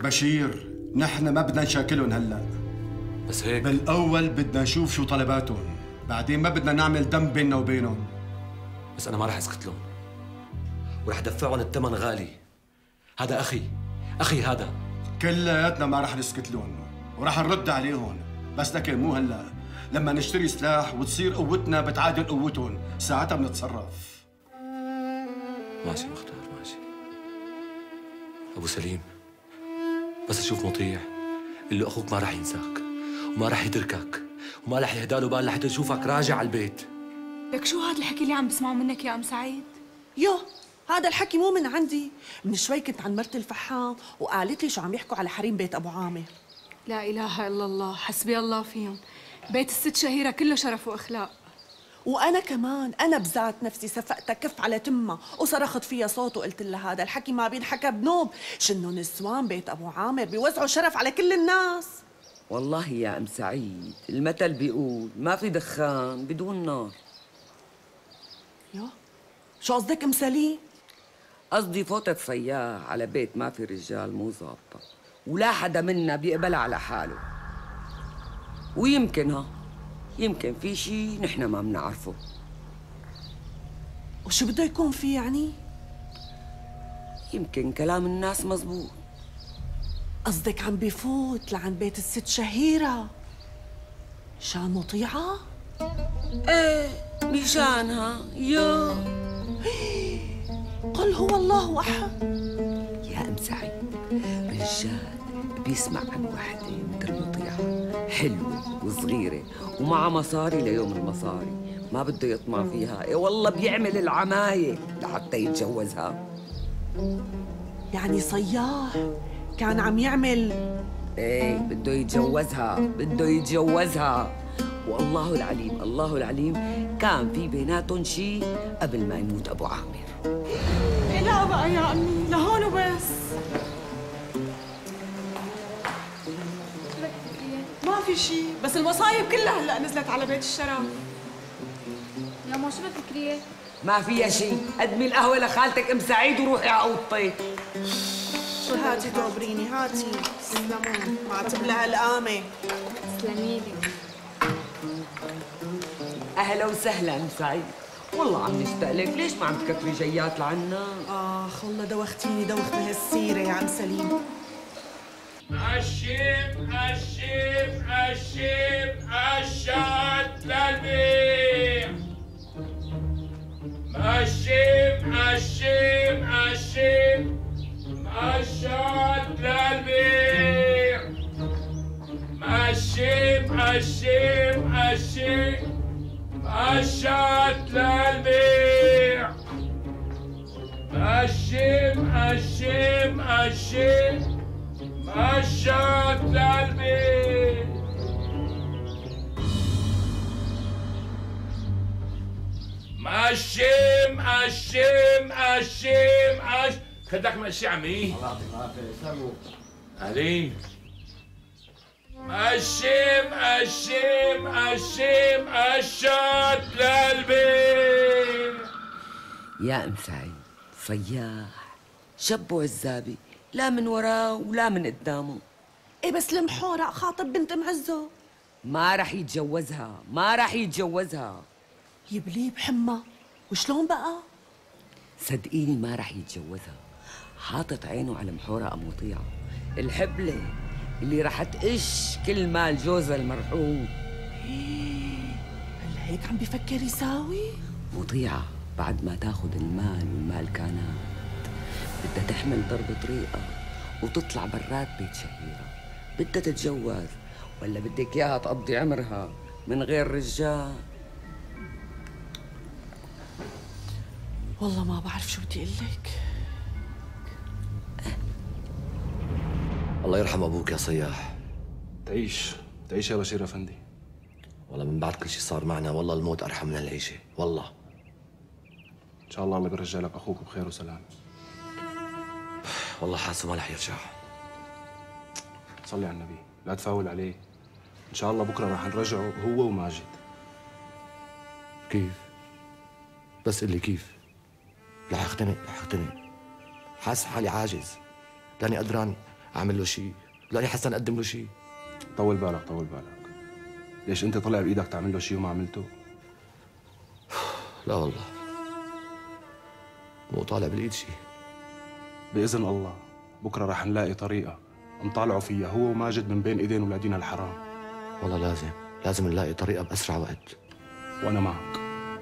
بشير، نحن ما بدنا نشاكلهم هلا، بس هيك بالاول بدنا نشوف شو طلباتهم، بعدين ما بدنا نعمل دم بيننا وبينهم. بس انا ما رح اسكت لهم، ورح دفعهم الثمن غالي. هذا اخي هذا. كلياتنا ما رح نسكت لهم ورح نرد عليهم، بس لكن مو هلا، لما نشتري سلاح وتصير قوتنا بتعادل قوتهم، ساعتها بنتصرف. ماشي مختار، ماشي. ابو سليم، بس اشوف مطيع قل له اخوك ما رح ينساك وما رح يتركك وما رح يهدى له بال لحتى يشوفك راجع على البيت. لك شو هذا الحكي اللي عم بسمعه منك يا ام سعيد؟ هذا الحكي مو من عندي، من شوي كنت عند مرت الفحام وقالت لي شو عم يحكوا على حريم بيت ابو عامر. لا اله الا الله، حسبي الله فيهم. بيت الست شهيرة كله شرف واخلاق. وانا كمان انا بذات نفسي سفقتها كف على تمها وصرخت فيها صوت وقلت لها هذا الحكي ما بينحكى بنوب، شنو نسوان بيت ابو عامر بيوزعوا شرف على كل الناس. والله يا ام سعيد المثل بيقول ما في دخان بدون نار. شو قصدك ام سليم؟ قصدي فوتت صياح على بيت ما في رجال مو ظابطه، ولا حدا منا بيقبل على حاله، ويمكن يمكن في شي نحن ما بنعرفه. وشو بده يكون في يعني؟ يمكن كلام الناس مزبوط. قصدك عم بفوت لعند بيت الست شهيرة شان مطيعة؟ ايه مشانها قل هو الله أحد. يا ام سعيد، رجال بيسمع عن وحده مثل مطيعة حلوة وصغيرة ومع مصاري ليوم المصاري ما بده يطمع فيها، ايه والله بيعمل العماية لحتى يتجوزها. يعني صياح كان عم يعمل؟ ايه بده يتجوزها والله العليم الله العليم كان في بيناتهم شيء قبل ما يموت ابو عامر. لا بقى يا امي، لهون وبس. ما في شيء، بس المصايب كلها هلا نزلت على بيت الشرف. يا ما شو بفكريه؟ ما فيها شيء، قدمي القهوة لخالتك ام سعيد وروحي على اوضتك. هاتي دوبريني هاتي، تسلمون، ما تبلع القامة. تسلميلي. اهلا وسهلا ام سعيد، والله عم نشتاق لك، ليش ما عم تكتري جيات لعنا؟ والله دوختيني دوخ بهالسيرة يا عم سليم. الشيب الشات للبيع. الشات للبيع. الشات للبيع. الشات للبيع. خدك ماشي عمي. الله يعطيك العافية، سلموا. أهلين. الشات للبيع. يا ام سعيد، صياح شب وعزابي، لا من وراه ولا من قدامه. ايه بس المحورة خاطب بنت ام عزه، ما رح يتجوزها. يبليه بحمى، وشلون بقى؟ صدقيني ما رح يتجوزها، حاطط عينه على محورة ام مطيعة، الحبلة اللي رح تقش كل مال جوزها المرحوم. هل هيك عم بفكر يساوي؟ مطيعة بعد ما تاخذ المال والمالكانات بدها تحمل ضرب طريقة وتطلع برات بيت شهيرة. بدها تتجوز ولا بدك اياها تقضي عمرها من غير رجال؟ والله ما بعرف شو بدي اقول لك. الله يرحم ابوك يا صياح. تعيش يا بشير افندي. والله من بعد كل شيء صار معنا والله الموت ارحم من العيشه، والله. ان شاء الله بيرجع لك اخوك بخير وسلام. والله حاسه ما رح يرجع. صلي على النبي، لا تفاول عليه. ان شاء الله بكره رح نرجعه هو وماجد. كيف؟ بس قل لي كيف؟ رح اقتنع. حاسس حالي عاجز، لاني قدران اعمل له شيء، لاني حسن اقدم له شيء. طول بالك طول بالك. ليش انت طلع بايدك تعمل له شيء وما عملته؟ لا والله مو طالع بالايد شيء. باذن الله بكره رح نلاقي طريقه نطالعوا فيها هو وماجد من بين ايدين ولادينا الحرام. والله لازم نلاقي طريقه باسرع وقت. وانا معك.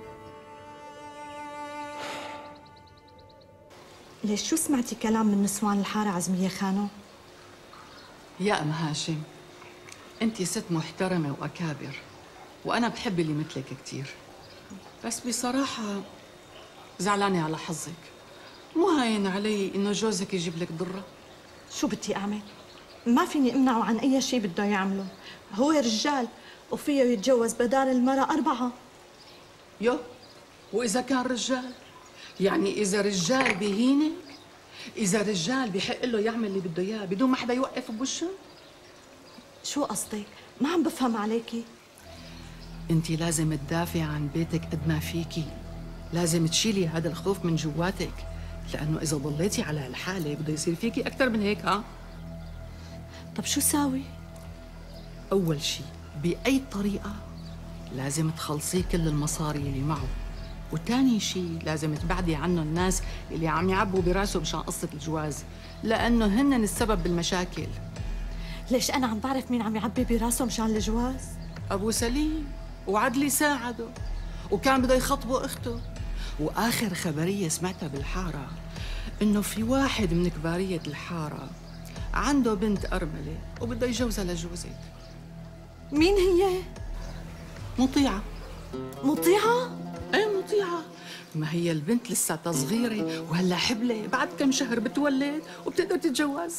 ليش شو سمعتي كلام من نسوان الحارة عزمية خانو؟ يا أم هاشم، أنتِ ست محترمة وأكابر، وأنا بحب اللي مثلك كتير. بس بصراحة زعلانة على حظك. مو هاين علي إنه جوزك يجيب لك ضرة. شو بدي أعمل؟ ما فيني أمنعه عن أي شيء بده يعمله. هو رجال وفيه يتجوز بدال المرأة 4. يو، وإذا كان رجال؟ يعني إذا رجال بهينك؟ إذا رجال بحق له يعمل اللي بده إياه بدون ما حدا يوقف بوشه؟ شو قصدك؟ ما عم بفهم عليكي. أنت لازم تدافعي عن بيتك قد ما فيكي. لازم تشيلي هذا الخوف من جواتك، لأنه إذا ضليتي على هالحالة بده يصير فيكي أكثر من هيك. ها؟ طب شو ساوي؟ أول شيء بأي طريقة لازم تخلصيه كل المصاري اللي معه، وتاني شيء لازم تبعدي عنه الناس اللي عم يعبوا براسه مشان قصة الجواز، لأنه هن السبب بالمشاكل. ليش أنا عم بعرف مين عم يعبي براسه مشان الجواز؟ أبو سليم، وعدلي ساعده، وكان بده يخطبوا أخته. وآخر خبرية سمعتها بالحارة إنه في واحد من كبارية الحارة عنده بنت أرملة وبده يجوزها لجوزك. مين هي؟ مطيعة. مطيعة؟ ايه مطيعة. ما هي البنت لساتها صغيرة وهلا حبلة، بعد كم شهر بتولد وبتقدر تتجوز.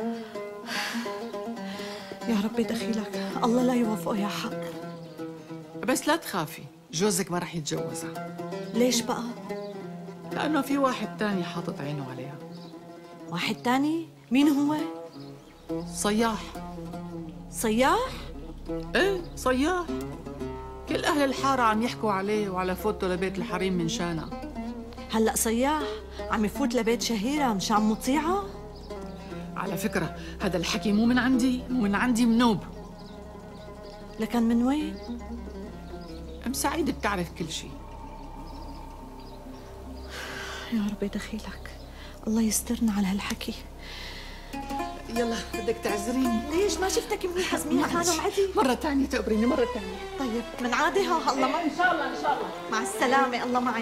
يا ربي دخيلك، الله لا يوفقه يا حق. بس لا تخافي، جوزك ما رح يتجوزها. ليش بقى؟ لأنه في واحد تاني حاطط عينه عليها. واحد تاني؟ مين هو؟ صياح. صياح؟ ايه صياح. كل أهل الحارة عم يحكوا عليه وعلى فوته لبيت الحريم من شانها. هلأ صياح عم يفوت لبيت شهيرة مشان مطيعة؟ على فكرة هذا الحكي مو من عندي، مو من عندي منوب. لكن من وين؟ أم سعيد بتعرف كل شيء. يا ربي دخيلك، الله يسترنا على هالحكي. يلا بدك تعذريني. ليش ما شفتك منيح عزمية خانم عدي؟ مرة تانية تقبريني مرة تانية. طيب من عادها الله معي. إن شاء الله إن شاء الله. مع السلامة، الله معي.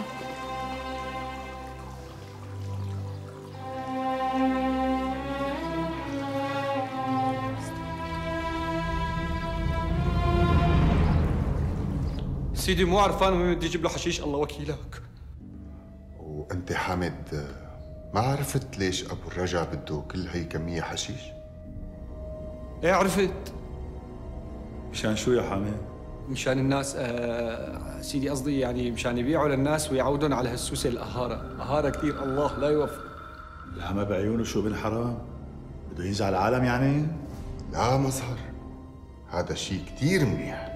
سيدي مو عرفان وين بدي اجيب له حشيش، الله وكيلك. وانت حامد ما عرفت ليش ابو الرجا بده كل هي كمية حشيش؟ ايه عرفت. مشان شو يا حامد؟ مشان الناس سيدي قصدي يعني مشان يبيعوا للناس ويعودون على هالسوسه القهاره، قهاره كثير الله لا يوفق. العمى بعيونه شو بالحرام؟ بده ينزع العالم يعني؟ لا مظهر، هذا شيء كثير منيح.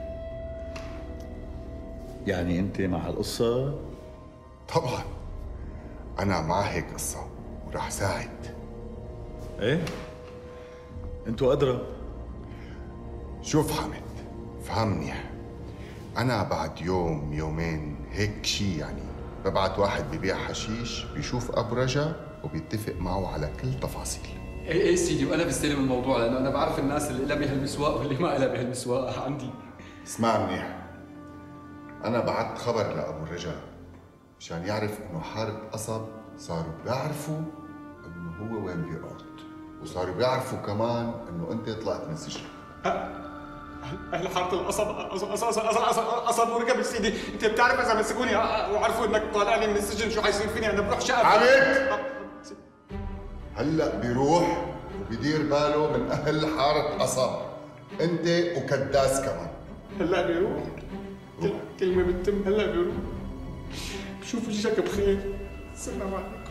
يعني انت مع هالقصة؟ طبعا انا مع هيك قصة ورح ساعد. ايه؟ انتو ادرى. شوف حامد، فهم منيح، انا بعد يوم يومين هيك شيء يعني ببعت واحد ببيع حشيش بيشوف ابو رجا وبيتفق معه على كل تفاصيل. ايه سيدي، وانا بستلم الموضوع لانه انا بعرف الناس اللي لها بهالمسواق واللي ما لها بهالمسواق عندي. اسمع منيح، أنا بعت خبر لأبو الرجا مشان يعرف إنه حارة قصب صاروا بيعرفوا إنه هو وين بيقعد، وصاروا بيعرفوا كمان إنه أنت طلعت من السجن. أهل حارة القصب قصب ورقب سيدي، أنت بتعرف إذا مسكوني وعرفوا إنك طالع لي من السجن شو حيصير فيني؟ أنا بروح شقة. حميد هلا بيروح وبيدير باله من أهل حارة قصب، أنت وكداس كمان. هلا بيروح؟ كلمة بتتم، هلا بيروح. بشوف وجهك بخير. السلام عليكم.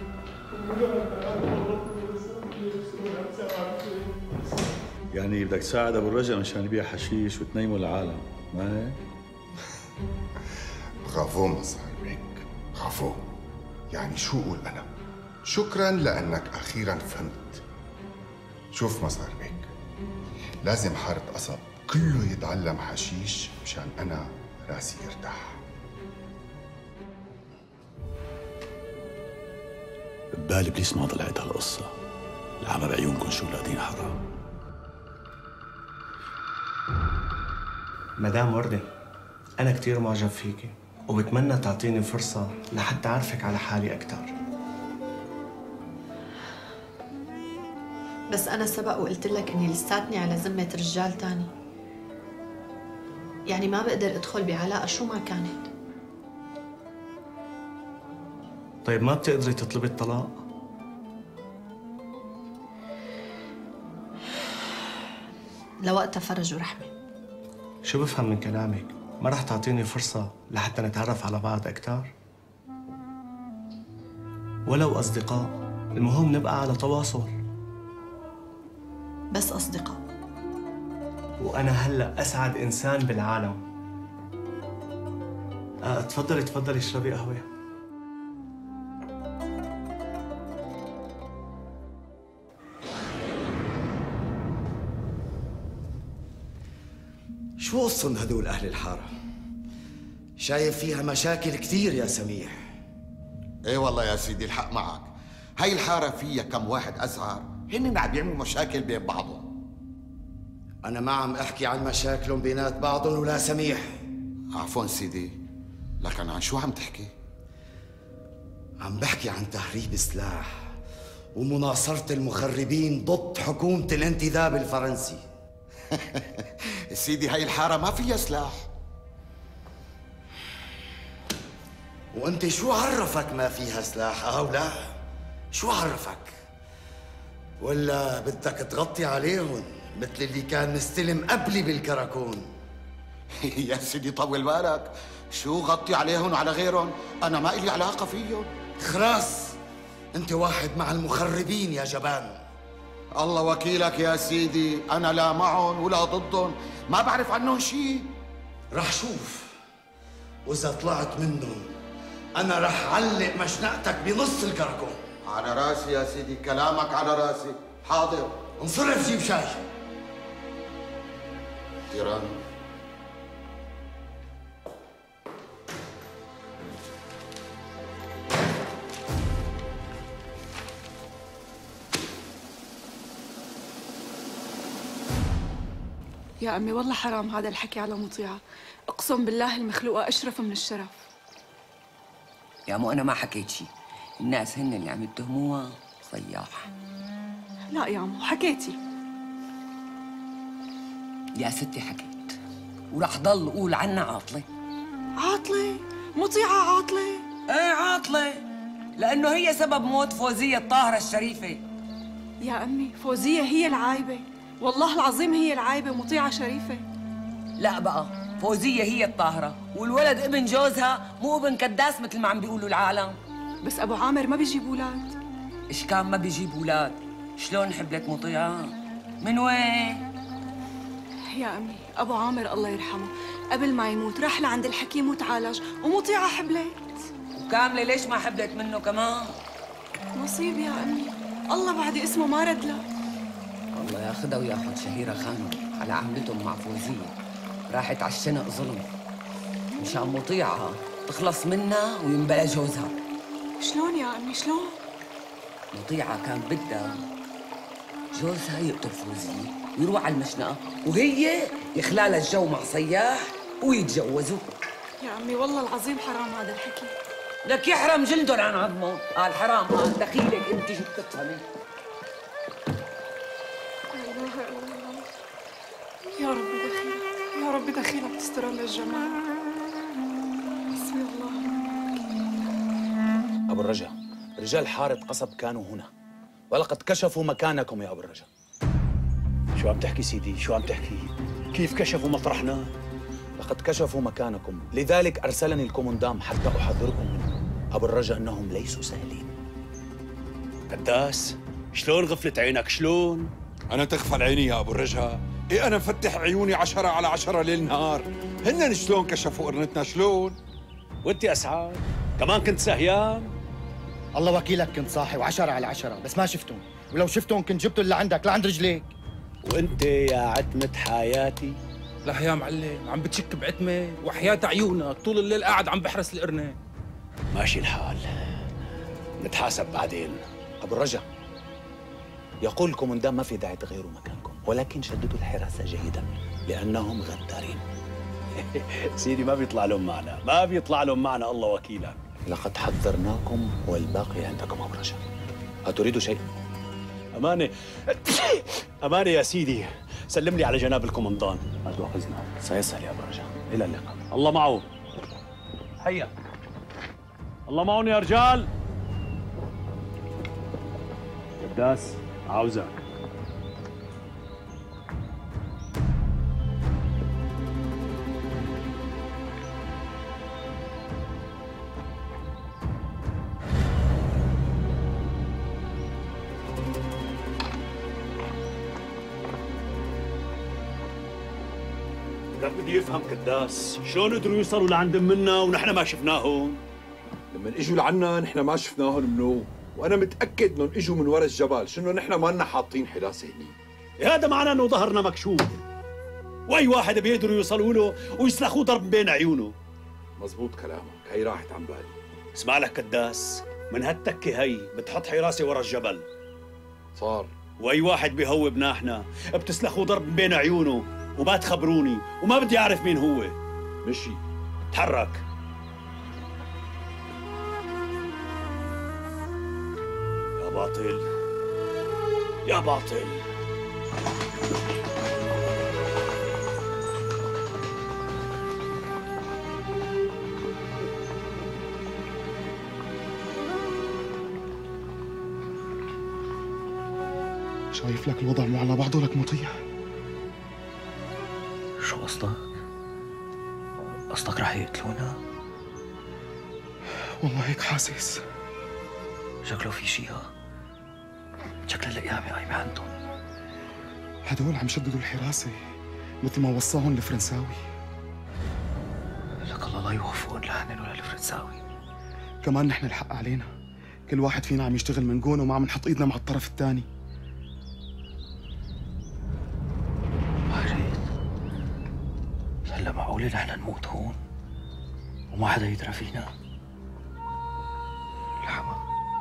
يعني بدك تساعد ابو الرجا مشان يبيع حشيش وتنيموا العالم، ما هيك؟ برافو مظهر هيك، برافو. يعني شو اقول انا؟ شكرا لانك اخيرا فهمت. شوف مصار بيك، لازم حارة قصب كله يتعلم حشيش مشان أنا راسي يرتاح. ببالي بليس ما طلعت هالقصة، العمى بعيونكم شو ولادين حرام. مدام وردة، أنا كتير معجب فيكي وبتمنى تعطيني فرصة لحتى أعرفك على حالي أكتر. بس أنا سبق وقلت لك إني لساتني على ذمة رجال تاني، يعني ما بقدر أدخل بعلاقة شو ما كانت. طيب ما بتقدري تطلبي الطلاق؟ لوقتها فرج ورحمة. شو بفهم من كلامك؟ ما رح تعطيني فرصة لحتى نتعرف على بعض أكتر؟ ولو أصدقاء، المهم نبقى على تواصل. بس أصدقاء. وأنا هلأ أسعد إنسان بالعالم. تفضلي تفضلي اشربي قهوة. شو قصن هدول أهل الحارة؟ شايف فيها مشاكل كثير يا سميح. ايه والله يا سيدي الحق معك، هاي الحارة فيها كم واحد أزهر هن عم بيعملوا مشاكل بين بعضهم. أنا ما عم أحكي عن مشاكلهم بينات بعضهم ولا سميح. عفوا سيدي، لكن عن شو عم تحكي؟ عم بحكي عن تهريب سلاح ومناصرة المخربين ضد حكومة الانتداب الفرنسي. سيدي هاي الحارة ما فيها سلاح. وانت شو عرفك ما فيها سلاح او لا؟ شو عرفك؟ ولا بدك تغطي عليهم مثل اللي كان مستلم قبلي بالكراكون؟ يا سيدي طول بالك، شو غطي عليهم وعلى غيرهم؟ انا ما إلي علاقة فيهم. خلاص انت واحد مع المخربين يا جبان. الله وكيلك يا سيدي، أنا لا معهم ولا ضدهم، ما بعرف عنهم شيء. رح شوف، وإذا طلعت منهم أنا رح علق مشنقتك بنص الكركون. على راسي يا سيدي، كلامك على راسي. حاضر. انصرف جيب شاي. تيران. يا أمي والله حرام هذا الحكي على مطيعة، أقسم بالله المخلوقة أشرف من الشرف. يا مو أنا ما حكيت شي، الناس هن اللي عم يتهموها صياحة. لا يا مو حكيتي. يا ستي حكيت، ورح ضل أقول عنها عاطلة. عاطلة؟ مطيعة عاطلة؟ ايه عاطلة، لأنه هي سبب موت فوزية الطاهرة الشريفة. يا أمي فوزية هي العايبة، والله العظيم هي العايبة، مطيعة شريفة. لا بقى، فوزية هي الطاهرة، والولد ابن جوزها مو ابن كداس مثل ما عم بيقولوا العالم. بس أبو عامر ما بيجيب أولاد. إيش كان ما بيجيب أولاد؟ شلون حبلت مطيعة؟ من وين؟ يا أمي أبو عامر الله يرحمه قبل ما يموت راح لعند الحكيم وتعالج، ومطيعة حبلت. وكاملة ليش ما حبلت منه كمان؟ نصيب يا أمي، الله بعد اسمه ما رد له. الله ياخذها وياخذ شهيرة خانم على عملتهم مع فوزية، راحت على الشنق ظلم مشان مطيعها تخلص منها وينبلى جوزها. شلون يا أمي شلون؟ مطيعة كان بدها جوزها يقتل فوزية ويروح على المشنقة، وهي يخلالها الجو مع صياح ويتجوزوا. يا أمي والله العظيم حرام هذا الحكي. لك يحرم جلده عن عظمه. قال حرام، قال دخيلك انت شو بتفهمي. لا إله إلا الله. يا رب دخيلك، يا رب دخيلك تستر لنا الجمال. حسبي الله. أبو الرجا، رجال حارة قصب كانوا هنا ولقد كشفوا مكانكم يا أبو الرجا. شو عم تحكي سيدي؟ شو عم تحكي؟ كيف كشفوا مطرحنا؟ لقد كشفوا مكانكم، لذلك أرسلني الكومندام حتى أحذركم منهم. أبو الرجا أنهم ليسوا سهلين. قداس، شلون غفلت عينك؟ شلون؟ أنا تغفل عيني يا أبو الرجا؟ إيه أنا مفتح عيوني 10/10 ليل نهار. هن شلون كشفوا قرنتنا شلون؟ وأنت يا أسعاد كمان كنت سهيان؟ الله وكيلك كنت صاحي و10/10 بس ما شفتهم، ولو شفتهم كنت جبته اللي عندك لعند رجليك. وانت يا عتمة حياتي؟ لا يا معلم، عم بتشك بعتمة وحياة عيونك طول الليل قاعد عم بحرس القرنة. ماشي الحال، نتحاسب بعدين. ابو الرجا، يقول الكومندان ما في داعي تغيروا مكانكم، ولكن شددوا الحراسة جيدا لأنهم غدارين. سيدي ما بيطلع لهم معنا، ما بيطلع لهم معنا، الله وكيلك. لقد حذرناكم والباقي عندكم ابو الرجا. أتريدوا شيء؟ أمانة أمانة يا سيدي، سلم لي على جناب الكومندان. هات وخزنا، سيسهل يا ابو الرجا. إلى اللقاء. الله معه. هيا، الله معهم يا رجال. قداس عاوزك. لك بدي افهم قداس، شلون قدروا يوصلوا لعند منا ونحن ما شفناهم؟ لما اجوا لعنا نحن ما شفناهم منو، وانا متاكد انهم اجوا من ورا الجبل، شنو نحن ما لنا حاطين حراسه هني. هذا معناه انه ظهرنا مكشوف، واي واحد بيقدروا يوصلوا له ويسلخوه ضرب بين عيونه. مزبوط كلامك، هي راحت عن بالي. اسمع لك قداس، من هالتكه هي بتحط حراسه ورا الجبل صار، واي واحد بيهوبنا احنا بتسلخوه ضرب بين عيونه وما تخبروني وما بدي اعرف مين هو. مشي، تحرك. يا باطل يا باطل. شايف لك الوضع مو على بعضه لك مطيع. شو قصدك؟ قصدك رح يقتلونا؟ والله هيك حاسس. شكله في شيء، شكل القيامة قايمة عندهم. هدول عم شددوا الحراسة مثل ما وصاهم الفرنساوي. لك الله لا يوفقهم لهن ولا الفرنساوي. كمان نحن الحق علينا، كل واحد فينا عم يشتغل من جون وما عم نحط ايدنا مع الطرف الثاني. هلا معقولة نحن نموت هون وما حدا يدرى فينا؟ الحما،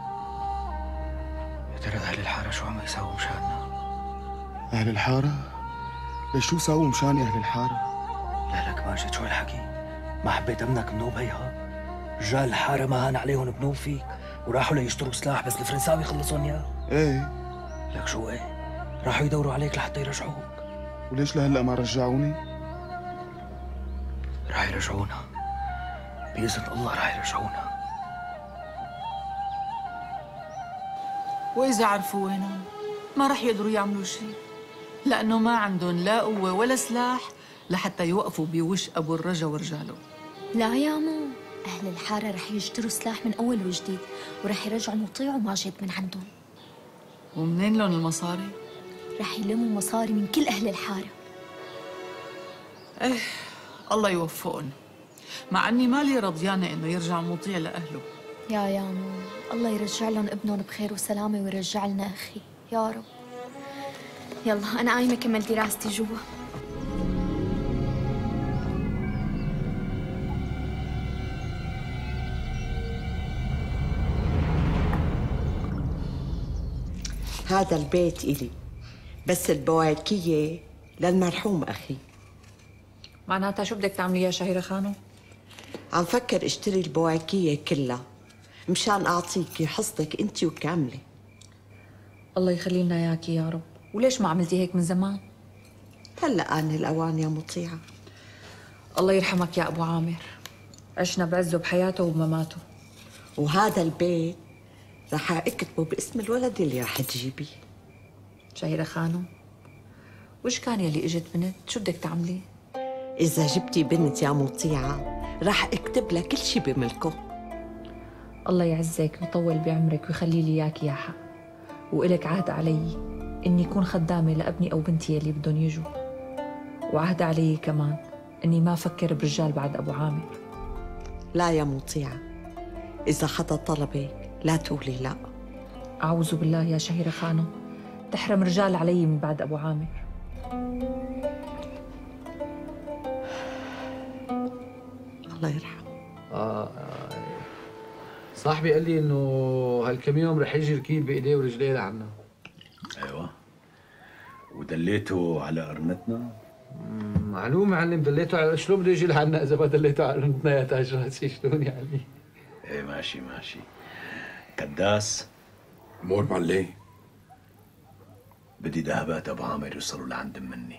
يا ترى أهل الحارة شو عم يساووا مشاننا؟ أهل الحارة؟ ليش شو ساووا مشاني أهل الحارة؟ لا لك ماجد، شو هالحكي؟ ما حبيت أمنك بنوب هيها؟ رجال الحارة ما هان عليهم بنوب فيك وراحوا ليشتروا سلاح بس الفرنساوي خلصهم إياه. إيه. لك شو إيه؟ راحوا يدوروا عليك لحتى يرجعوك. وليش لهلا ما رجعوني؟ راح يرجعونا بإذن الله، راح يرجعونا. وإذا عرفوا وينهم ما راح يقدروا يعملوا شيء، لأنه ما عندهم لا قوة ولا سلاح لحتى يوقفوا بوش أبو الرجا ورجاله. لا يا مو، أهل الحارة رح يشتروا سلاح من أول وجديد ورح يرجعوا مطيع وماجد من عندهم. ومنين لهم المصاري؟ رح يلموا مصاري من كل أهل الحارة. إيه، الله يوفقهم، مع أني مالي رضيانة إنه يرجع مطيع لأهله. يا مو، الله يرجع لهم ابنهم بخير وسلامة ويرجع لنا أخي يا رب. يلا أنا قايمة كمل دراستي جوا. هذا البيت إلي، بس البواكية للمرحوم أخي. معناتها شو بدك تعملي يا شهيرة خانو؟ عم فكر اشتري البواكية كلها مشان أعطيكي حصتك أنت وكاملة. الله يخلي لنا إياكي يا رب. وليش ما عملتي هيك من زمان؟ هلأ آن الأوان يا مطيعة. الله يرحمك يا أبو عامر، عشنا بعزه بحياته وبمماته. وهذا البيت رح أكتبه باسم الولد اللي رح تجيبيه. شهيرة خانو، وش كان يلي اجت بنت؟ شو بدك تعملي؟ إذا جبتي بنت يا مطيعة رح أكتب لها كل شي بملكه. الله يعزك ويطول بعمرك ويخلي لي إياكي يا حق، وإلك عهد علي إني أكون خدامة لابني أو بنتي يلي بدهم يجوا، وعهد علي كمان إني ما أفكر برجال بعد أبو عامر. لا يا مطيعة، إذا حدا طلبك لا تقولي لا. أعوذ بالله يا شهيرة خانم، تحرم رجال علي من بعد أبو عامر. الله يرحمه. صاحبي قال لي انه هالكم يوم رح يجي ركيل بايديه ورجليه لعنا. ايوه. ودليته على قرنتنا؟ معلوم معلم، دليته على شلون بده يجي لعنا اذا ما دليته على قرنتنا يا تاج راسي؟ شلون يعني؟ ايه ماشي ماشي. كداس مول معلم، بدي ذهبات ابو عامر يوصلوا لعند مني.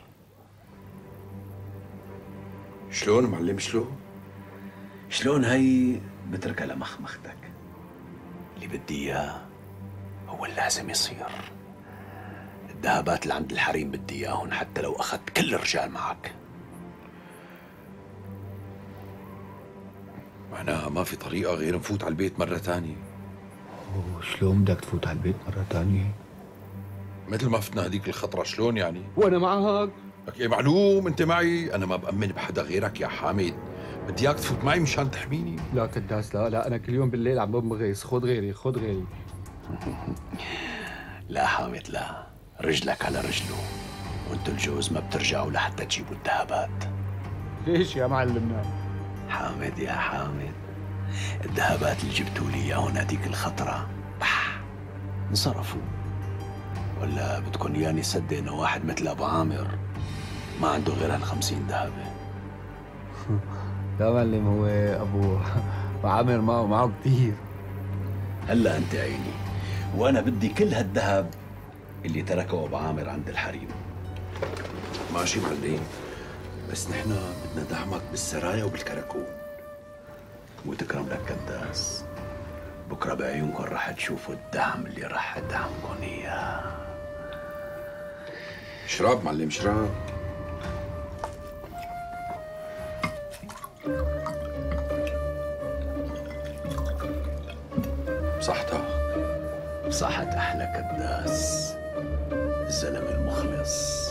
شلون معلم شلون؟ شلون هي بتركها لمخمختك. اللي بدي اياه هو اللي لازم يصير. الذهبات اللي عند الحريم بدي اياهم حتى لو اخذت كل الرجال معك. معناها ما في طريقة غير نفوت على البيت مرة تانية. شلون بدك تفوت على البيت مرة تانية؟ مثل ما فتنا هذيك الخطرة. شلون يعني؟ وانا معك. لك ايه معلوم انت معي، انا ما بأمن بحدا غيرك يا حامد. بدي اياك تفوت معي مشان تحميني. لا كداس لا انا كل يوم بالليل عم بمغيس. خذ غيري خذ غيري. لا حامد لا، رجلك على رجله، وانتوا الجوز ما بترجعوا لحتى تجيبوا الذهبات. ليش يا معلمنا؟ حامد يا حامد، الذهبات اللي جبتوا لي اياهم هذيك الخطرة انصرفوا. ولا بدكم اياني صدق انه واحد مثل ابو عامر ما عنده غير هال50 ذهبة؟ لا معلم، هو ابو عامر معه كثير. هلا انت عيني، وانا بدي كل هالذهب اللي تركه ابو عامر عند الحريم. ماشي معلم، بس نحن بدنا دعمك بالسرايا وبالكراكون. وتكرم لك كداس، بكره بعيونكم رح تشوفوا الدعم اللي رح ادعمكم اياه. شراب معلم شراب. بصحتك. بصحة احلى كداس، الزلمه المخلص.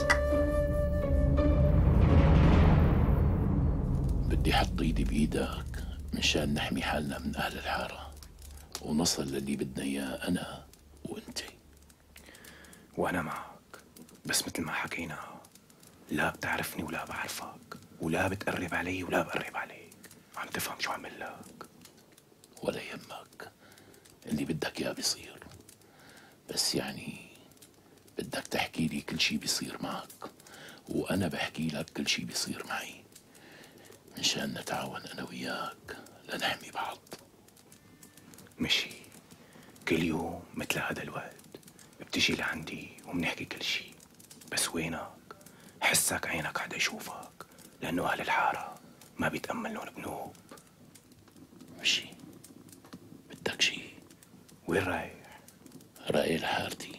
بدي احط ايدي بايدك مشان نحمي حالنا من اهل الحاره ونصل للي بدنا اياه انا وانت. وانا معك، بس مثل ما حكينا، لا بتعرفني ولا بعرفك، ولا بتقرب علي ولا بقرب عليك. عم تفهم شو عمل لك؟ ولا يهمك، اللي بدك اياه بيصير. بس يعني بدك تحكي لي كل شي بيصير معك، وانا بحكي لك كل شي بيصير معي، مشان نتعاون انا وياك لنحمي بعض. مشي. كل يوم مثل هذا الوقت بتجي لعندي وبنحكي كل شي، بس وينك؟ حسك عينك حدا يشوفك، لأنه أهل الحارة ما بيتأمل لهم بنوب. مشي. بدك شي؟ وين رايح؟ رايح لحارتي.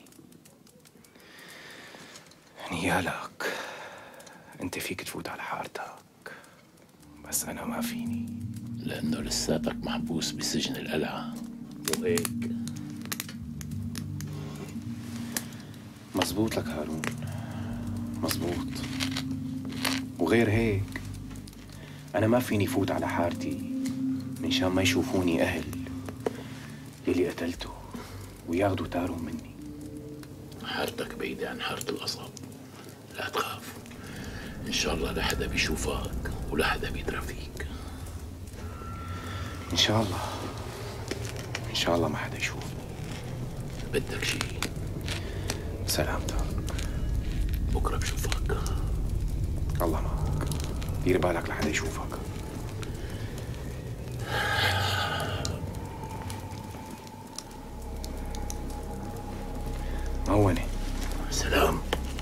نيالك، انت فيك تفوت على حارتك، بس أنا ما فيني، لأنه لساتك محبوس بسجن القلعة، مو هيك؟ مزبوط لك هارون، مزبوط. وغير هيك أنا ما فيني فوت على حارتي منشان ما يشوفوني أهل يلي قتلته وياخدوا تارهم مني. حارتك بعيدة عن حارة القصب، لا تخاف. إن شاء الله لا حدا بيشوفك ولا حدا بيدرى فيك. إن شاء الله، إن شاء الله ما حدا يشوفني. بدك شي؟ سلامتك. بكرة بشوفك. الله معك، دير بالك لحدا يشوفك. مونة. سلام.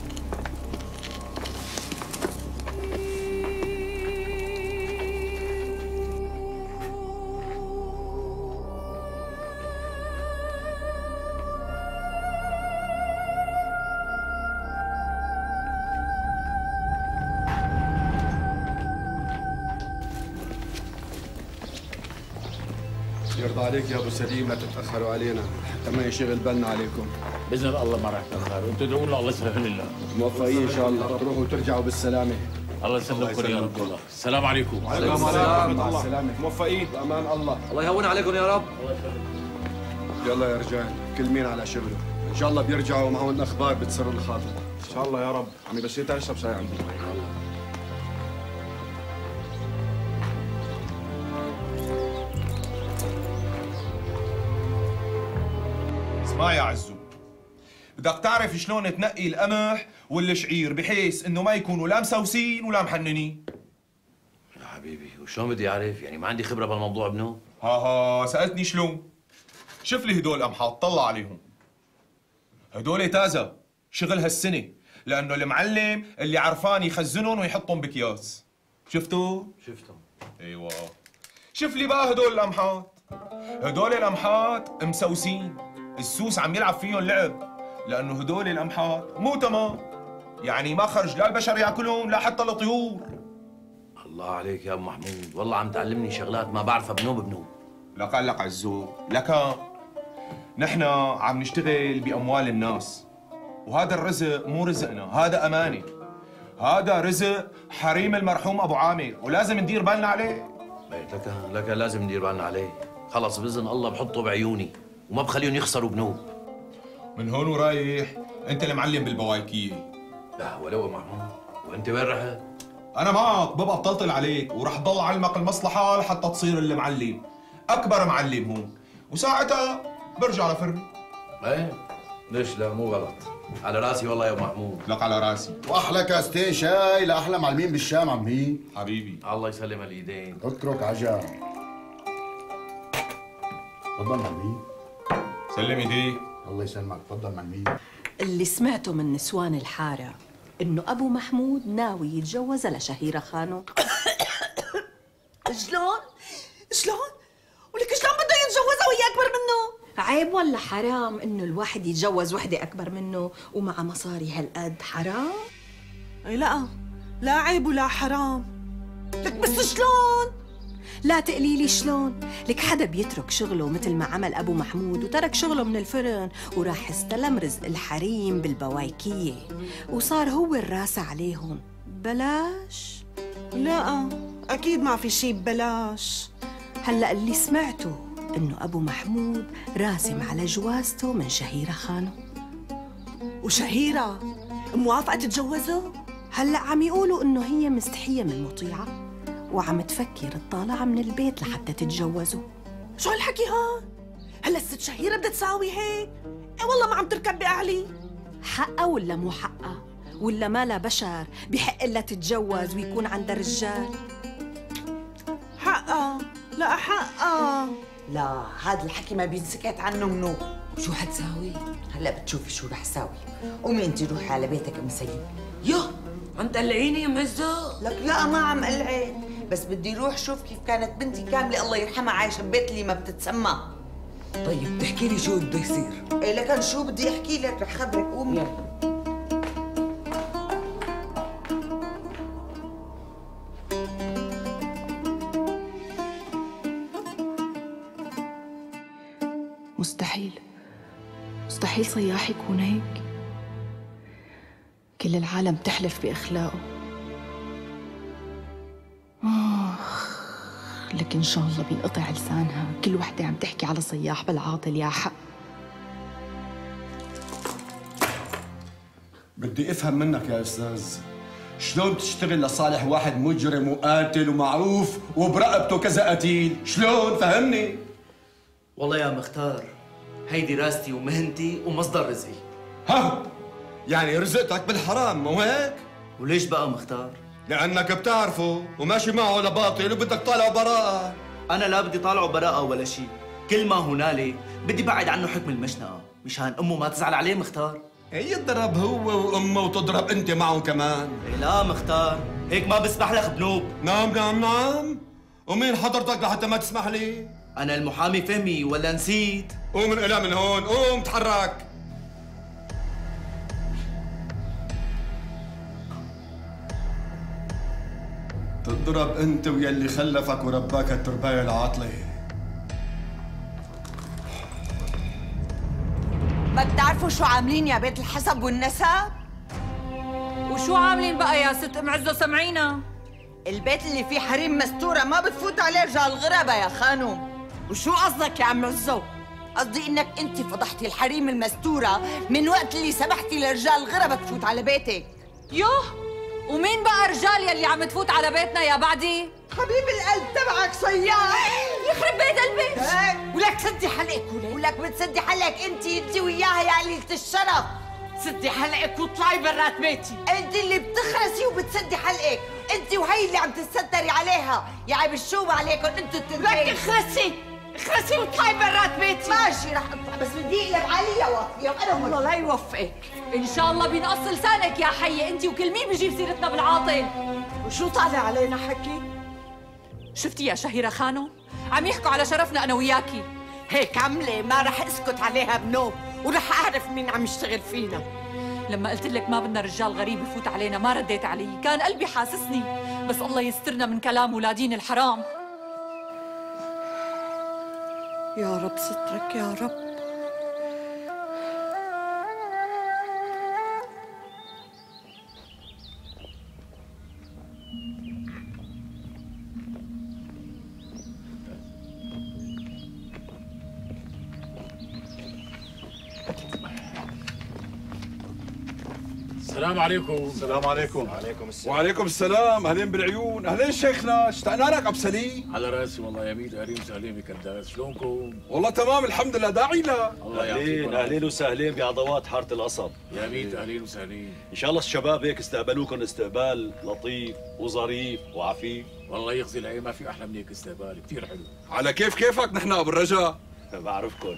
يرضى عليك يا ابو سليم لا تتاخروا علينا حتى ما يشغل بالنا عليكم. باذن الله ما راح تاخر، وانتم ادعوا الله يسهل لنا. موفقين ان شاء الله، تروحوا وترجعوا بالسلامه. الله يسلمكم يا رب. الله السلام عليكم. وعليكم السلام. مع السلامه، موفقين بامان الله. الله يهون عليكم يا رب. يلا يا رجال، كل مين على شغله، ان شاء الله بيرجعوا معهم اخبار بتسر الخاطر. ان شاء الله يا رب. عمي بشير تعال اشرب شاي عندي. اسمع يا عزو، بدك تعرف شلون تنقي القمح والشعير بحيث انه ما يكونوا لا مسوسين ولا محننين. يا حبيبي وشلون بدي اعرف؟ يعني ما عندي خبره بالموضوع ابنه. ها سألتني شلون؟ شوف لي هدول القمحات طلع عليهم. هدول تازة شغل هالسنة، لأنه المعلم اللي عرفان يخزنهم ويحطهم بأكياس. شفتوا؟ شفتهم. ايوه. شوف لي بقى هدول القمحات. هدول القمحات مسوسين، السوس عم يلعب فيهم لعب، لأنه هدول القمحات مو تمام. يعني ما خرج لا البشر ياكلهم لا حتى الطيور. الله عليك يا ابو محمود، والله عم تعلمني شغلات ما بعرفها بنوب بنوب. لك لك عزو، لك نحن عم نشتغل بأموال الناس، وهذا الرزق مو رزقنا، هذا أمانة. هذا رزق حريم المرحوم أبو عامر، ولازم ندير بالنا عليه. لك لازم ندير بالنا عليه. خلص بإذن الله بحطه بعيوني وما بخليهم يخسروا بنوب. من هون ورايح أنت المعلم بالبوايكية. لا ولو محمود، وأنت وين رحت؟ أنا معك، ببقى بطلطل عليك ورح ضل علمك المصلحة لحتى تصير المعلم، أكبر معلم هون، وساعتها برجع لفرني. ايه ليش لا، مو غلط. على راسي والله يا ابو محمود. لك على راسي. واحلى كاستين شاي لاحلى معلمين بالشام عمي. حبيبي الله يسلم الايدين. اترك عجب. تفضل معلمي. سلم ايديك. الله يسلمك، تفضل معلمي. اللي سمعته من نسوان الحارة إنه أبو محمود ناوي يتجوز لشهيرة خانو. شلون؟ ولك شلون بده يتجوزها وهي أكبر منه؟ عيب ولا حرام إنه الواحد يتجوز وحدة أكبر منه ومع مصاري هالقد؟ حرام؟ أي لا عيب ولا حرام. لك بس شلون؟ لا تقليلي شلون؟ لك حدا بيترك شغله مثل ما عمل أبو محمود وترك شغله من الفرن وراح استلم رزق الحريم بالبوايكية وصار هو الراس عليهم بلاش؟ لا أكيد ما في شي ببلاش. هلأ اللي سمعته إنه أبو محمود راسم على جوازته من شهيرة خانو. وشهيرة موافقة تتجوزه؟ هلأ عم يقولوا إنه هي مستحية من مطيعة وعم تفكر تطالع من البيت لحتى تتجوزوا. شو هالحكي هون؟ هلا الست شهيرة بدها تساوي هيك؟ ايه والله ما عم تركب بأعلي. حقها ولا مو حقها؟ ولا مالها بشر بحق لها تتجوز ويكون عندها رجال؟ حقها. لا حقها. لا هذا الحكي ما بينسكت عنه منو. شو حتساوي؟ هلا بتشوفي شو رح ساوي. قومي انت روحي على بيتك ام سيد. يوه عم تقلعيني يا معزة؟ لك لا ما عم قلعك، بس بدي روح شوف كيف كانت بنتي كاملة الله يرحمها عايشة ببيت اللي ما بتتسمى. طيب تحكي لي شو بده يصير؟ ايه لكن شو بدي احكي لك، رح خبرك. قومي يلا. مستحيل صياح يكون هيك. كل العالم تحلف بإخلاقه. لكن إن شاء الله بينقطع لسانها، كل وحدة عم تحكي على صياح بالعاطل يا حق. بدي افهم منك يا استاذ، شلون بتشتغل لصالح واحد مجرم وقاتل ومعروف وبرقبته كذا قتيل؟ شلون؟ فهمني. والله يا مختار هيدي دراستي ومهنتي ومصدر رزقي. ها يعني رزقتك بالحرام مو هيك؟ وليش بقى مختار؟ لأنك بتعرفه وماشي معه لباطل وبدك طالعه براءة. أنا لا بدي طالعه براءة ولا شيء، كل ما هنالك بدي بعد عنه حكم المشنقة مشان أمه ما تزعل عليه مختار. يضرب هو وأمه وتضرب أنت معه كمان. لا مختار هيك ما بسمح لك بنوب. نعم ومين حضرتك لحتى ما تسمح لي؟ أنا المحامي فهمي ولا نسيت؟ قوم من هون، قوم تحرك. تضرب انت ويلي خلفك ورباك التربايه العاطله. ما بتعرفوا شو عاملين يا بيت الحسب والنسب؟ وشو عاملين بقى يا ست ام عزة؟ سمعينا. البيت اللي فيه حريم مستورة ما بتفوت عليه رجال غربة يا خانم. وشو قصدك يا عم عزو؟ قصدي انك انت فضحتي الحريم المستوره من وقت اللي سمحتي لرجال الغربة تفوت على بيتك. يوه، ومين بقى رجال يلي عم تفوت على بيتنا يا بعدي؟ حبيب القلب تبعك صياد. يخرب بيت قلبي. ولك سدي حلقك ولك بتسدي حلقك انت وياها يا قليلة الشرف. سدي حلقك واطلعي برات بيتي. انت اللي بتخرسي وبتسدي حلقك، انت وهي اللي عم تستري عليها، يا عيب الشوب عليكم انتوا التنتين. لك اخرسي واطلعي برات بيتي. ماشي رح اطلع، بس بدي اقلب عليا واطيه وانا الله لا يوفقك. ان شاء الله بينقص لسانك يا حيه انت، وكل مين بيجيب سيرتنا بالعاطل. وشو طالع علينا حكي؟ شفتي يا شهيرة خانم؟ عم يحكوا على شرفنا انا وياكي. هيك عملة ما رح اسكت عليها بنوب، ورح اعرف مين عم يشتغل فينا. لما قلت لك ما بدنا رجال غريب يفوت علينا ما رديت علي، كان قلبي حاسسني، بس الله يسترنا من كلام ولادين الحرام. يا رب سترك يا رب. السلام عليكم. السلام عليكم. وعليكم السلام. وعليكم السلام. اهلين بالعيون. اهلين شيخنا، اشتقنا لك ابو سليم. على راسي والله يا ميت. اهلين وسهلين بكداس، شلونكم؟ والله تمام الحمد لله، داعي له. الله يعطيكم اهلين اهلين وسهلين بعضوات حاره القصب. يا ميت اهلين وسهلين. ان شاء الله الشباب هيك استقبلوكم استقبال لطيف وظريف وعفيف. والله يخزي العين، ما في احلى من هيك استقبال، كثير حلو. على كيفك نحن ابو الرجا. بعرفكم.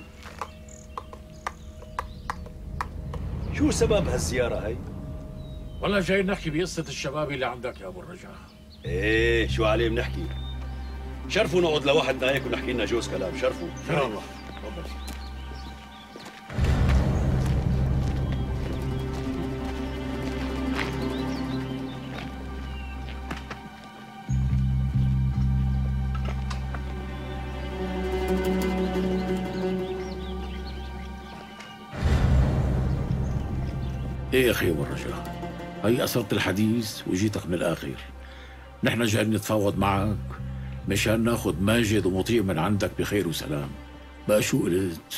شو سبب هالزياره هي؟ والله جاي نحكي بقصة الشباب اللي عندك يا ابو الرجاء. ايه شو عليه بنحكي. شرفوا نقعد لوحدنا هيك ونحكي لنا جوز كلام، شرفوا. شرف. تفضل. ايه يا اخي ابو الرجاء، هي أسرت الحديث وجيتك من الآخر. نحن جايين نتفاوض معك مشان ناخذ ماجد ومطيع من عندك بخير وسلام. بقى شو قلت؟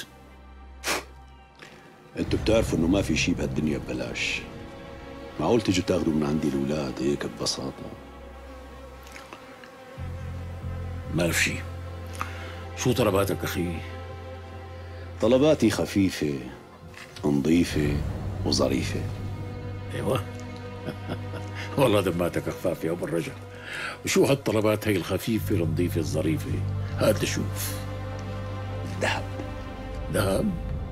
انتوا بتعرفوا انه ما في شيء بهالدنيا ببلاش. معقول تيجوا تاخذوا من عندي الاولاد هيك ببساطه؟ ما في شيء. شو طلباتك اخي؟ طلباتي خفيفه نظيفه وظريفه. ايوه. والله دماتك خفاف يا ابو الرجا. وشو هالطلبات هي الخفيفه النظيفه الظريفه؟ هات شوف. ذهب. ذهب؟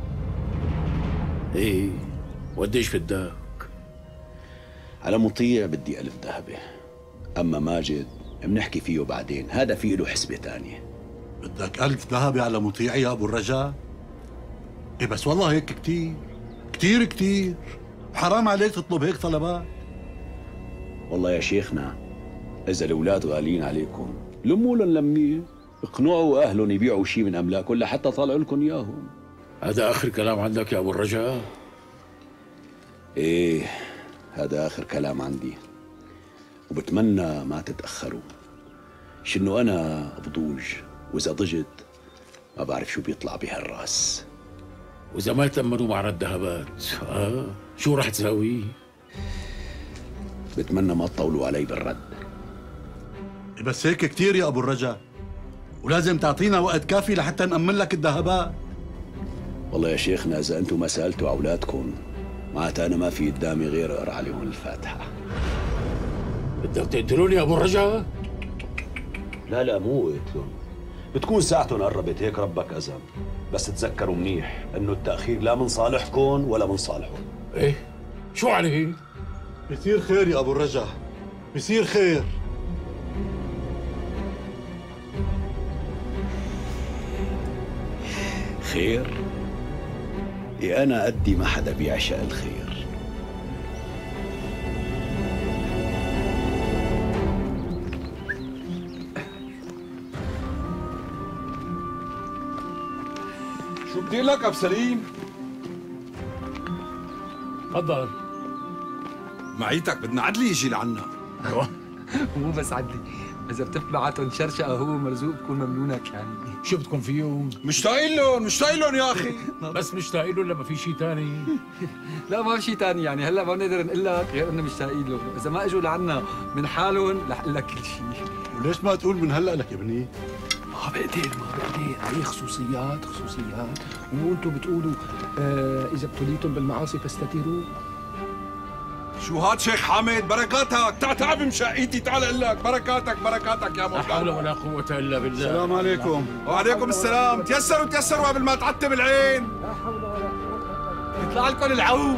ايه، وقديش بدك؟ على مطيع بدي 1000 ذهبه، اما ماجد بنحكي فيه بعدين، هذا فيه له حسبه ثانيه. بدك 1000 ذهبه على مطيع يا ابو الرجا؟ ايه بس والله هيك كتير كتير كتير، حرام عليك تطلب هيك طلبات. والله يا شيخنا اذا الاولاد غاليين عليكم لموا لهم لميه، اقنعوا اهلهم يبيعوا شيء من املاكهم لحتى طالعوا لكم اياهم. هذا اخر كلام عندك يا ابو الرجاء؟ ايه هذا اخر كلام عندي، وبتمنى ما تتاخروا. شنو انا بضوج، واذا ضجت ما بعرف شو بيطلع بهالراس. واذا ما تأمنوا معنا الذهبات شو رح تساوي؟ بتمنى ما تطولوا علي بالرد. بس هيك كتير يا ابو الرجا، ولازم تعطينا وقت كافي لحتى نأمن لك الذهبات. والله يا شيخنا اذا انتم ما سالتوا اولادكم معناتها انا ما في قدامي غير اقرا عليهم الفاتحه. بدك تقتلوني يا ابو الرجا؟ لا مو قتلهم، بتكون ساعتهم قربت هيك ربك اذن. بس تذكروا منيح انه التاخير لا من صالحكم ولا من صالحهم. ايه شو عليه؟ بيصير خير يا ابو الرجا، بيصير خير. خير؟ إيه أنا قدي ما حدا بيعشق الخير. شو بدي لك ابو سليم؟ تفضل. معيتك بدنا عدلي يجي لعنا. ايوه، مو بس عدلي، اذا بتفبعتهم شرشقه هو مرزوق بكون ممنونك يعني. شو بدكم فيهم؟ مشتاقين لهم يا اخي. بس مشتاقين لهم لما في شيء ثاني؟ لا ما في شيء ثاني يعني، هلا ما بنقدر نقول لك غير انه مشتاقين لهم، اذا ما اجوا لعنا من حالهم رح اقول لك كل شيء. وليش ما تقول من هلا لك يا ابني؟ ما بقدر هي خصوصيات وانتم بتقولوا اذا ابتليتم بالمعاصي فاستتروا. شو هاد شيخ حامد؟ بركاتك، تعب مشقيتي، تعال اقول لك بركاتك يا مولانا. لا حول ولا قوة الا بالله. السلام عليكم. وعليكم السلام. تيسروا قبل ما تعتب العين. لا حول ولا قوة، يطلع لكم العوق.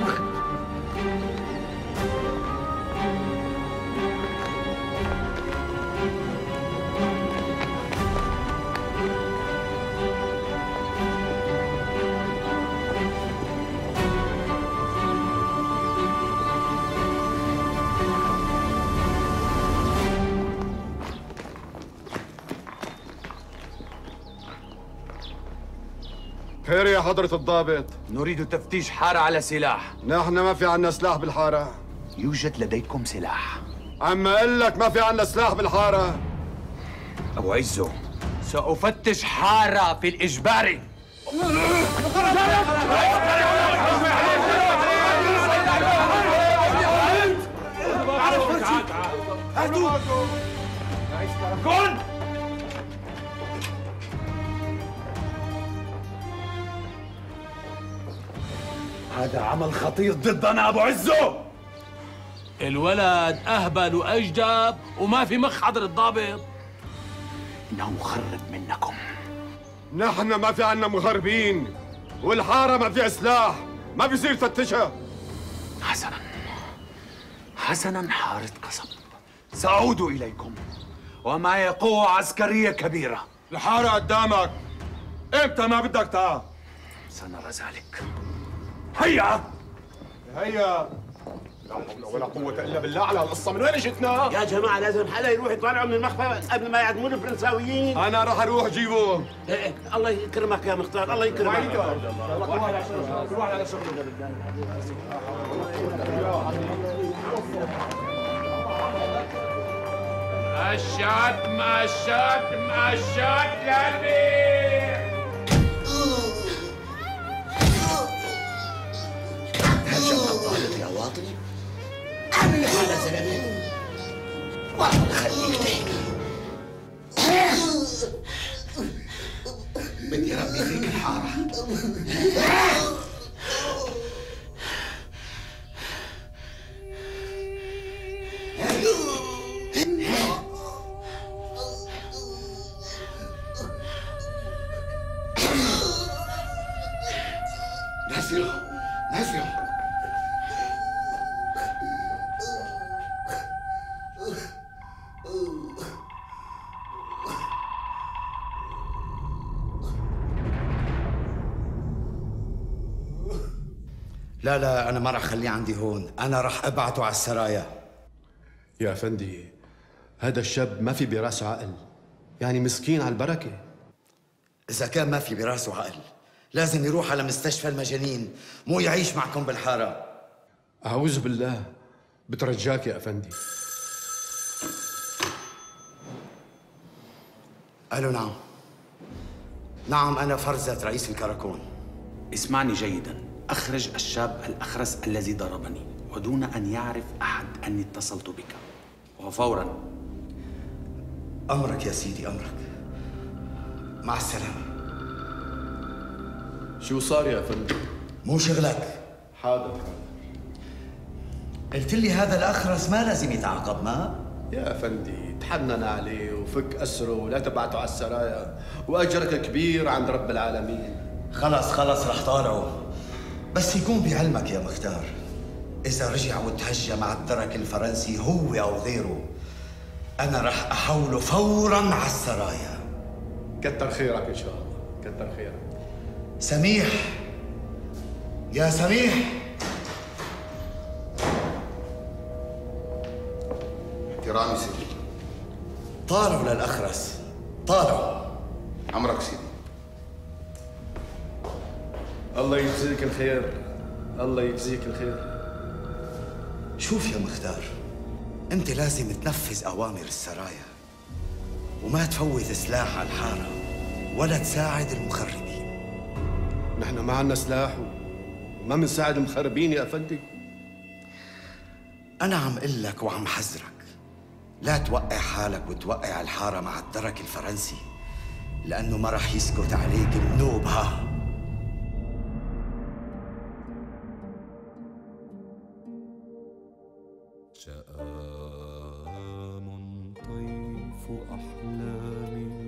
خير يا حضرة الضابط. نريد تفتيش حارة على سلاح. نحن ما في عنا سلاح بالحارة. يوجد لديكم سلاح. عم اقول لك ما في عنا سلاح بالحارة. أبو عزو، سأفتش حارة في الإجباري. هذا عمل خطير ضدنا أبو عزو. الولد أهبل وأجدب وما في مخ حضر الضابط. إنه مخرب منكم. نحن ما في عنا مغربين، والحارة ما فيها سلاح، ما بيصير فتشها. حسناً حارة قصب. سأعود إليكم ومعي قوة عسكرية كبيرة. الحارة قدامك، إمتى ما بدك تعال؟ سنرى ذلك. هيا لا حول ولا قوة إلا بالله على هالقصة، من وين اجتنا؟ يا جماعة لازم حدا يروح يطلعوا من المخفى قبل ما يعدمون الفرنساويين. أنا راح أروح جيبهم. إيه الله يكرمك يا مختار، الله يكرمك. روح على شغلك. مشات للبيع. هالجمعة الضابط يا واطي، اعمل حالة زلمة والله خليك تحكي. بدي ربي فيك الحارة. نزله لا أنا ما رح خليه عندي هون، أنا رح أبعته على السرايا. يا أفندي، هذا الشاب ما في براسه عقل، يعني مسكين على البركة. إذا كان ما في براسه عقل لازم يروح على مستشفى المجانين، مو يعيش معكم بالحارة. أعوذ بالله، بترجاك يا أفندي. ألو نعم أنا فرزة رئيس الكراكون. اسمعني جيداً، أخرج الشاب الأخرس الذي ضربني ودون أن يعرف أحد أني اتصلت بك وفوراً. أمرك يا سيدي أمرك. مع السلامة. شو صار يا فندم؟ مو شغلك. حاضر. قلت لي هذا الأخرس ما لازم يتعاقب ما؟ يا أفندي تحنن عليه وفك أسره ولا تبعته على السرايا، وأجرك كبير عند رب العالمين. خلص رح طالعه، بس يكون بعلمك يا مختار، إذا رجع وتهجى مع الدرك الفرنسي هو أو غيره أنا رح أحوله فوراً على السرايا. كتر خيرك إن شاء الله، كتر خيرك. سميح يا سميح. احترامي سيدي. طالعوا للأخرس، طالعوا. أمرك سيدي. الله يجزيك الخير، الله يجزيك الخير. شوف يا مختار، أنت لازم تنفذ أوامر السرايا، وما تفوت سلاح على الحارة ولا تساعد المخربين. نحن ما عنا سلاح وما بنساعد المخربين يا أفندي. أنا عم قل لك وعم حذرك، لا توقع حالك وتوقع الحارة مع الدرك الفرنسي، لأنه ما رح يسكت عليك النوب. ها شآم طيف أحلامي